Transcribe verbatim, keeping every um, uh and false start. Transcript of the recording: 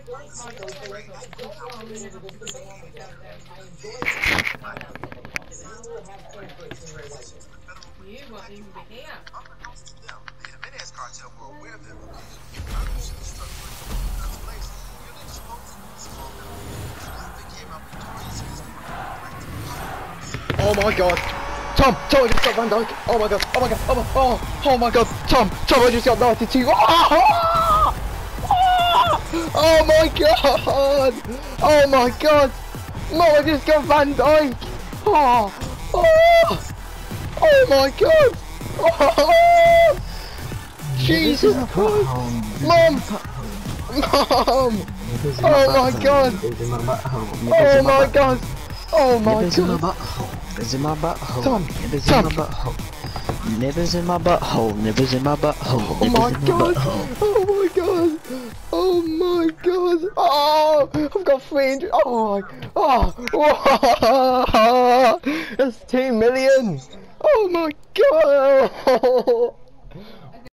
You won't even be here. Oh my god! Tom! Tom, I just got Van Dijk! Oh my god! Oh my god! Oh my, oh, oh my god! Tom! Tom, I just got ninety-two! Oh, oh, oh my god! Oh my god! No, I just got Van Dijk! Oh! Oh! Oh my god! Oh! Jesus Christ! Mom! Mom! Oh my god! Oh my god! Oh my god! Nibbles in my butthole. Tom, Nibbles Tom. in my butthole. Nibbles in my butthole. Nibbles in my butthole. Oh my god! Oh my god! Oh my god! Oh! I've got three hundred. Oh my! Oh! Whoa. That's two million! Oh my god!